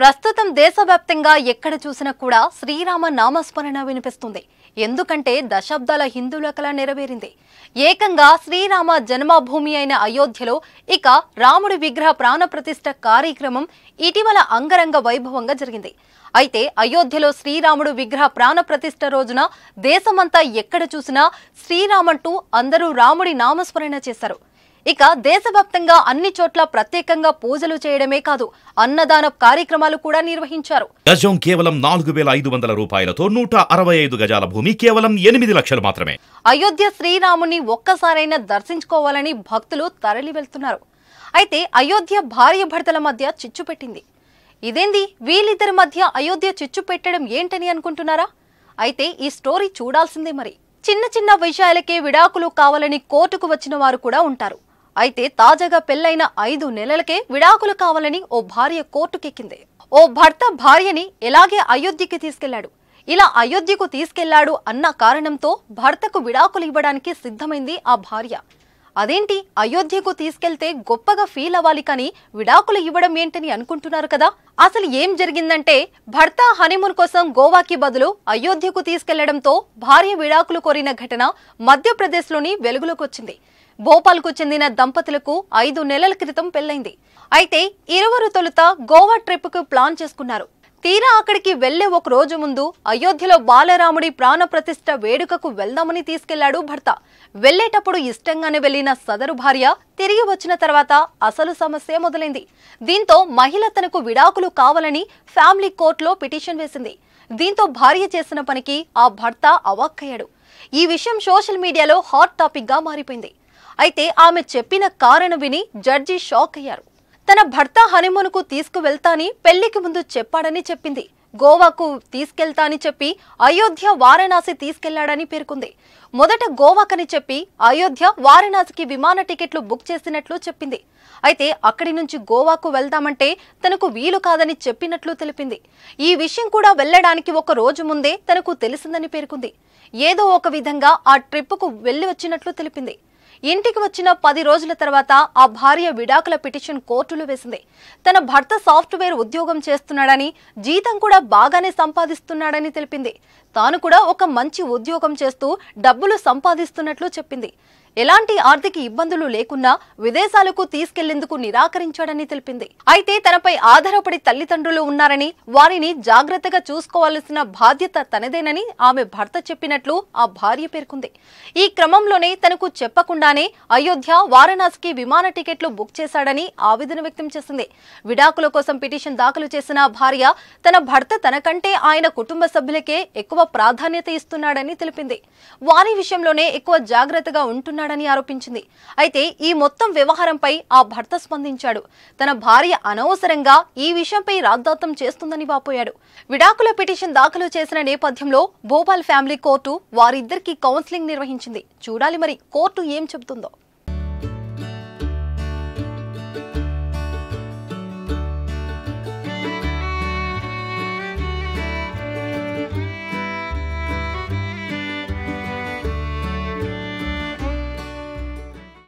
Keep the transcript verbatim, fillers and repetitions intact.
ప్రస్తుతం దేశవ్యాప్తంగా ఎక్కడ చూసినా కూడా శ్రీరామ నామస్మరణ వినిపిస్తుంది. ఎందుకంటే దశాబ్దాల హిందువుల కల నెరవేరింది. ఏకంగా శ్రీరామ జన్మభూమి అయిన అయోధ్యలో ఇక రాముడి విగ్రహ ప్రాణప్రతిష్ఠ కార్యక్రమం ఇటీవల అంగరంగ వైభవంగా జరిగింది. అయితే అయోధ్యలో శ్రీరాముడు విగ్రహ ప్రాణప్రతిష్ఠ రోజున దేశమంతా ఎక్కడ చూసినా శ్రీరామంటూ అందరూ రాముడి నామస్మరణ చేశారు. ఇక దేశవ్యాప్తంగా అన్ని చోట్ల ప్రత్యేకంగా పూజలు చేయడమే కాదు, అన్నదాన కార్యక్రమాలు కూడా నిర్వహించారు. గజం కేవలం నాలుగు వేల ఐదు వందల రూపాయలతో నూట అరవై ఐదు గజాల భూమి కేవలం ఎనిమిది లక్షలు మాత్రమే. అయోధ్య శ్రీరాముని ఒక్కసారైనా దర్శించుకోవాలని భక్తులు తరలి వెళ్తున్నారు. అయితే అయోధ్య భార్య భర్తల మధ్య చిచ్చు పెట్టింది. ఇదేంది, వీళ్ళిద్దరి మధ్య అయోధ్య చిచ్చు పెట్టడం ఏంటని అనుకుంటున్నారా? అయితే ఈ స్టోరీ చూడాల్సిందే. మరి చిన్న చిన్న విషయాలకే విడాకులు కావాలని కోర్టుకు వచ్చిన వారు కూడా ఉంటారు. అయితే తాజాగా పెళ్లైన ఐదు నెలలకే విడాకులు కావాలని ఓ భార్య కోర్టుకెక్కింది. ఓ భర్త భార్యని ఎలాగే అయోధ్యకి తీసుకెళ్లాడు. ఇలా అయోధ్యకు తీసుకెళ్లాడు అన్న కారణంతో భర్తకు విడాకులు ఇవ్వడానికి సిద్ధమైంది ఆ భార్య. అదేంటి, అయోధ్యకు తీసుకెళ్తే గొప్పగా ఫీల్ అవ్వాలి కానీ విడాకులు ఇవ్వడం ఏంటని అనుకుంటున్నారు కదా. అసలు ఏం జరిగిందంటే, భర్త హనీమూన్ కోసం గోవాకి బదులు అయోధ్యకు తీసుకెళ్లడంతో భార్య విడాకులు కోరిన ఘటన మధ్యప్రదేశ్లోని వెలుగులోకి వచ్చింది. భోపాల్కు చెందిన దంపతులకు ఐదు నెలల క్రితం పెళ్లైంది. అయితే ఇరువురు తొలుత గోవా ట్రిప్కు ప్లాన్ చేసుకున్నారు. తీరా అక్కడికి వెళ్లే ఒక రోజు ముందు అయోధ్యలో బాలరాముడి ప్రాణప్రతిష్ఠ వేడుకకు వెళ్దామని తీసుకెళ్లాడు భర్త. వెళ్లేటప్పుడు ఇష్టంగానే వెళ్లిన సదరు భార్య తిరిగి వచ్చిన తర్వాత అసలు సమస్య మొదలైంది. దీంతో మహిళ తనకు విడాకులు కావాలని ఫ్యామిలీ కోర్టులో పిటిషన్ వేసింది. దీంతో భార్య చేసిన పనికి ఆ భర్త అవాక్కయ్యాడు. ఈ విషయం సోషల్ మీడియాలో హాట్ టాపిక్ గా మారిపోయింది. అయితే ఆమె చెప్పిన కారణం విని జడ్జి షాక్ అయ్యారు. తన భర్త హనీమూన్కు తీసుకువెళ్తాని పెళ్లికి ముందు చెప్పాడని చెప్పింది. గోవాకు తీసుకెళ్తాని చెప్పి అయోధ్య వారణాసి తీసుకెళ్లాడని పేర్కొంది. మొదట గోవాకని చెప్పి అయోధ్య వారణాసికి విమాన టికెట్లు బుక్ చేసినట్లు చెప్పింది. అయితే అక్కడి నుంచి గోవాకు వెళ్దామంటే తనకు వీలు కాదని చెప్పినట్లు తెలిపింది. ఈ విషయం కూడా వెళ్లడానికి ఒక రోజు ముందే తనకు తెలిసిందని పేర్కొంది. ఏదో ఒక విధంగా ఆ ట్రిప్పుకు వెళ్లి వచ్చినట్లు తెలిపింది. ఇంటికి వచ్చిన పది రోజుల తర్వాత ఆ భార్య విడాకుల పిటిషన్ కోర్టులో వేసింది. తన భర్త సాఫ్ట్వేర్ ఉద్యోగం చేస్తున్నాడని, జీతం కూడా బాగానే సంపాదిస్తున్నాడని తెలిపింది. తాను కూడా ఒక మంచి ఉద్యోగం చేస్తూ డబ్బులు సంపాదిస్తున్నట్లు చెప్పింది. ఎలాంటి ఆర్థిక ఇబ్బందులు లేకున్నా విదేశాలకు తీసుకెళ్లేందుకు నిరాకరించాడని తెలిపింది. అయితే తనపై ఆధారపడి తల్లిదండ్రులు ఉన్నారని, వారిని జాగ్రత్తగా చూసుకోవాల్సిన బాధ్యత తనదేనని ఆమె భర్త చెప్పినట్లు ఆ భార్య పేర్కొంది. ఈ క్రమంలోనే తనకు చెప్పకుండానే అయోధ్య వారణాసికి విమాన టికెట్లు బుక్ చేశాడని ఆవేదన వ్యక్తం చేసింది. విడాకుల కోసం పిటిషన్ దాఖలు చేసిన భార్య తన భర్త తనకంటే ఆయన కుటుంబ సభ్యులకే ఎక్కువ ప్రాధాన్యత ఇస్తున్నాడని తెలిపింది. వారి విషయంలోనే ఎక్కువ జాగ్రత్తగా ఉంటున్నాడు ని ఆరోపించింది. అయితే ఈ మొత్తం వ్యవహారంపై ఆ భర్త స్పందించాడు. తన భార్య అనవసరంగా ఈ విషయంపై రాద్ధాంతం చేస్తుందని వాపోయాడు. విడాకుల పిటిషన్ దాఖలు చేసిన నేపథ్యంలో భోపాల్ ఫ్యామిలీ కోర్టు వారిద్దరికీ కౌన్సిలింగ్ నిర్వహించింది. చూడాలి మరి కోర్టు ఏం చెబుతుందో.